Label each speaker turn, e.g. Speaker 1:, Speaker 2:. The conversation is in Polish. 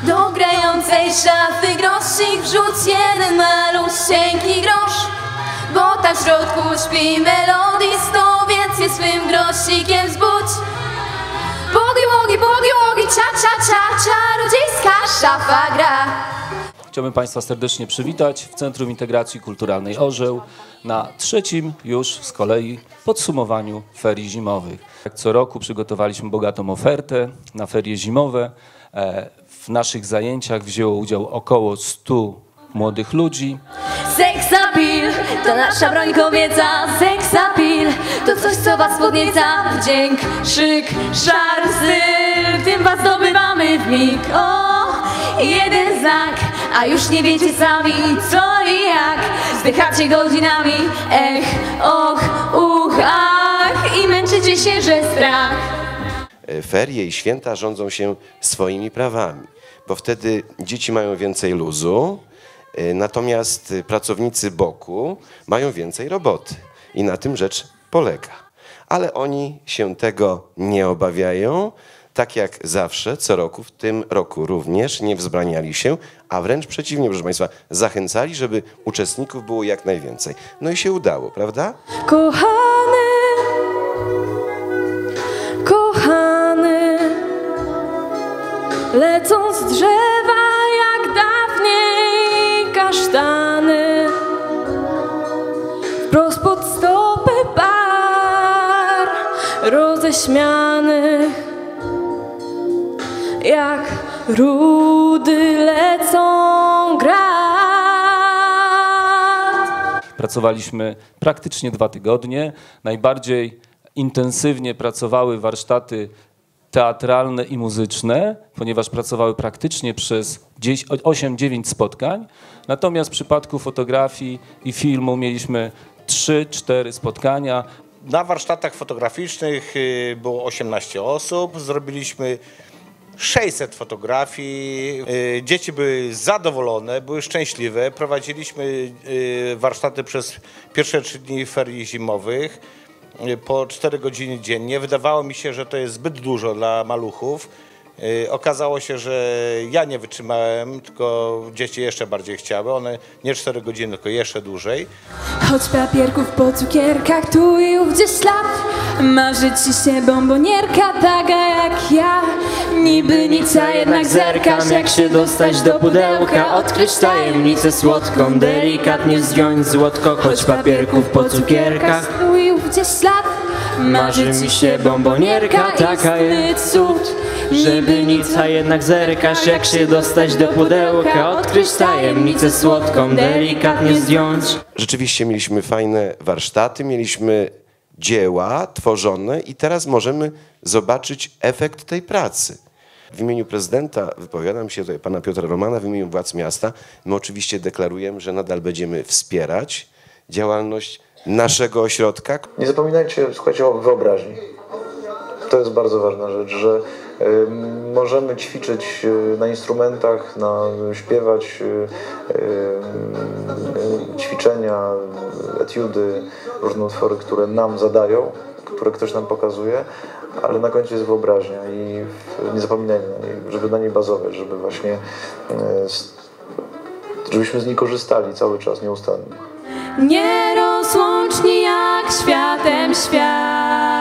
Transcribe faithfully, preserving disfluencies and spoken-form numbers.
Speaker 1: Do grającej szafy grosik wrzuć jeden malusieńki grosz, bo tam w środku śpi melodista, więc je swym grosikiem zbudź. Bogi, bogi, bogi, bogi, cia, cia, cia, czarodziejska szafa gra.
Speaker 2: Chciałbym Państwa serdecznie przywitać w Centrum Integracji Kulturalnej Orzeł na trzecim już z kolei podsumowaniu ferii zimowych. Jak co roku przygotowaliśmy bogatą ofertę na ferie zimowe. W naszych zajęciach wzięło udział około stu młodych ludzi.
Speaker 1: Seksapil to nasza broń kobieca, seksapil to coś, co was podnieca. Wdzięk, szyk, szarm, styl, tym was zdobywamy w mig. O, jeden znak, a już nie wiecie sami co i jak. Zdychacie godzinami, ech, och, uch, ach i męczycie się, że strach.
Speaker 3: Ferie i święta rządzą się swoimi prawami, bo wtedy dzieci mają więcej luzu, natomiast pracownicy boku mają więcej roboty i na tym rzecz polega. Ale oni się tego nie obawiają, tak jak zawsze, co roku, w tym roku również nie wzbraniali się, a wręcz przeciwnie, proszę Państwa, zachęcali, żeby uczestników było jak najwięcej. No i się udało, prawda?
Speaker 1: Kochany, kochany, lecą z drzewa jak dawniej kasztany, wprost pod stopy par roześmianych, jak rudy lecą grać.
Speaker 2: Pracowaliśmy praktycznie dwa tygodnie. Najbardziej intensywnie pracowały warsztaty teatralne i muzyczne, ponieważ pracowały praktycznie przez osiem dziewięć spotkań. Natomiast w przypadku fotografii i filmu mieliśmy trzy cztery spotkania.
Speaker 4: Na warsztatach fotograficznych było osiemnaście osób. Zrobiliśmy sześćset fotografii. Dzieci były zadowolone, były szczęśliwe. Prowadziliśmy warsztaty przez pierwsze trzy dni ferii zimowych po cztery godziny dziennie. Wydawało mi się, że to jest zbyt dużo dla maluchów. Okazało się, że ja nie wytrzymałem, tylko dzieci jeszcze bardziej chciały. One nie cztery godziny, tylko jeszcze dłużej.
Speaker 1: Choć papierków po cukierkach tu i ówdzie ślad, marzy ci się bombonierka taka jak ja. Niby nic, a jednak zerkasz, jak się dostać do pudełka, odkryć tajemnicę słodką, delikatnie zdjąć złotko. Choć papierków po cukierkach tu i ówdzie ślad, marzy mi się bombonierka taka jest cud.
Speaker 5: Żeby nic, a jednak zerkasz, jak się dostać do pudełka, odkryć tajemnicę słodką, delikatnie zdjąć.
Speaker 3: Rzeczywiście mieliśmy fajne warsztaty, mieliśmy dzieła tworzone i teraz możemy zobaczyć efekt tej pracy. W imieniu prezydenta wypowiadam się tutaj, pana Piotra Romana, w imieniu władz miasta. My oczywiście deklarujemy, że nadal będziemy wspierać działalność naszego ośrodka.
Speaker 6: Nie zapominajcie, słuchajcie, o wyobraźni. To jest bardzo ważna rzecz, że y, możemy ćwiczyć y, na instrumentach, na, śpiewać y, y, ćwiczenia, etiudy, różne utwory, które nam zadają, które ktoś nam pokazuje, ale na końcu jest wyobraźnia i nie zapominajmy na niej, żeby na niej bazować, żeby właśnie, y, żebyśmy z niej korzystali cały czas, nieustannie.
Speaker 1: Nie rozłączni jak światem świat.